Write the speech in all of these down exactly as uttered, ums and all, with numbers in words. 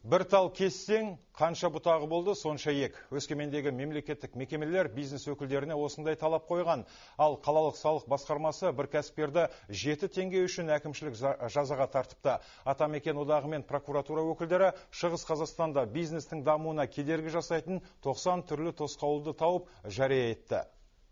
Бір тал кессең, қанша бұтағы болды, сонша ек. Өскемендегі мемлекеттік мекемелер бизнес өкілдеріне осындай талап қойған. Ал қалалық салық басқармасы бір кәсіпкерді жеті теңге үшін әкімшілік жазаға тартыпты. Атамекен одағы мен прокуратура өкілдері Шығыс Қазақстанда бизнестің дамуына кедергі жасайтын тоқсан түрлі тосқауылды тауып жария етті.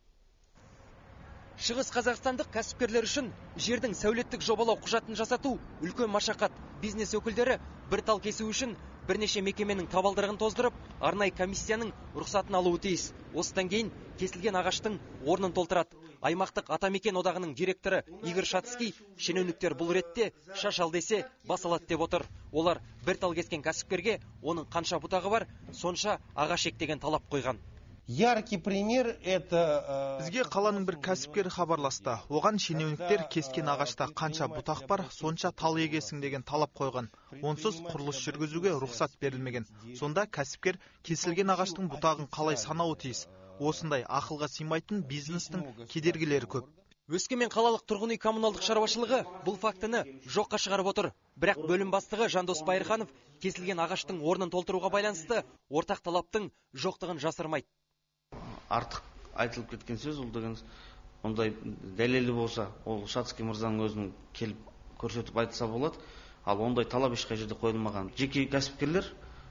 Шығыс Қазақстандық кәсіпкерлер үшін жердің сәулеттік жобалау құжатын жасату үлкен машақат. Бизнес өкілдері бір тал кесу үшін бірнеше мекеменің табалдырығын тоздырып, арнайы комиссияның рұқсатын алуы тиіс. Осыдан кейін кесілген ағаштың орнын толтырады. Аймақтық Атамекен одағының директоры Игорь Шацкий шенеуніктер бұл ретте шаш ал десе бас алады деп отыр. Олар бір тал кескен кәсіпкерге оның қанша бұтағы бар, сонша ағаш ек деген талап қойған. Яркий пример это... Бізге қаланың бір кәсіпкері хабарласты. Оған шенеуніктер кескен ағашта қанша бұтақ бар, сонша тал егесің деген талап қойған. Онсыз құрылыс жүргізуге рұқсат берілмеген. Сонда кәсіпкер кесілген ағаштың бұтағын қалай санауы тиіс. Осындай ақылға сыймайтын бизнестің кедергілері көп. Өскемен қалалық тұрғын үй коммуналдық шаруашылығы бұл фактіні жоққа шығарып отыр. Бірақ бөлім бастығы Жандос Байырханов кесілген ағаштың орнын толтыруға байланысты ортақ талаптың жоқтығын жасырмайды. Артық айтылып кеткен сөз, ол деген ондай дәлелі болса, ол Шацкий мырзаның өзінің келіп көрсетіп айтса болады. Ал ондай талап ешқай жерде қойылмаған. Жеке кәсіпкерлер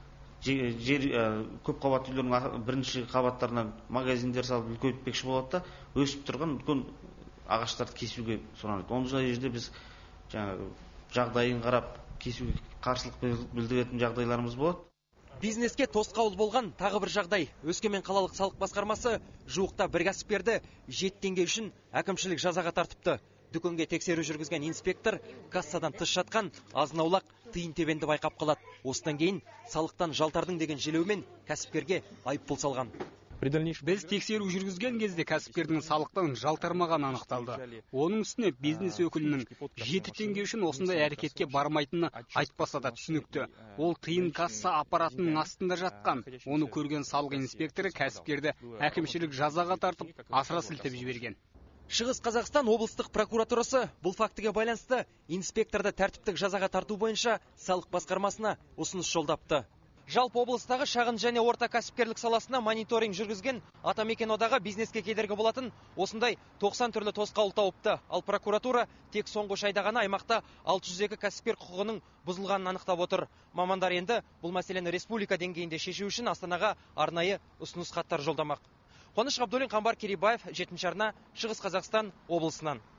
жер көп қабатты үйлердің бірінші қабаттарына магазиндер салып үлкейтпекші болады да, өсіп тұрған үлкен ағаштарды кесуге сұранады. Ондай жерде біз жағдайын қарап кесуге қарсылық білдіретін жағдайларымыз болады. Бизнеске тосқауыл болған тағы бір жағдай. Өскемен қалалық салық басқармасы жуықта бір кәсіпкерді жеті теңге үшін әкімшілік жазаға тартыпты. Дүкенге тексеру жүргізген инспектор кассадан тыс жатқан азын-аулақ тиын тебенді байқап қалады. Осыдан кейін салықтан жалтардың деген желеумен кәсіпкерге айыппұл салған. Біз тексеру жүргізген кезде кәсіпкердің салықтан жалтармаған анықталды. Оның үстіне бизнес өкілінің жеті теңге үшін осындай әрекетке бармайтыны айтпаса да түсінікті. Ол тиын касса аппаратының астында жатқан. Оны көрген салық инспекторы кәсіпкерді әкімшілік жазаға тартып, асыра сілтеп жіберген. Шығыс Қазақстан облыстық прокуратурасы бұл фактіге байланысты инспекторды тәртіптік жазаға тарту бойынша салық басқармасына ұсыныс жолдапты. Жалпы облыстағы шағын және орта кәсіпкерлік саласына мониторинг жүргізген Атамекен одағы бизнеске кедергі болатын осындай тоқсан түрлі тосқауыл тауыпты. Ал прокуратура тек соңғы үш айда ғана аймақта алты жүз екі кәсіпкер құқығының бұзылғанын анықтап отыр. Мамандар енді бұл мәселені республика деңгейінде шешу үшін Астанаға арнайы ұсыныс хаттар жолдамақ. Қаныш Ғабдуллин, Қамбар Керейбаев, жетінші арна, Шығыс Қазақстан облысынан.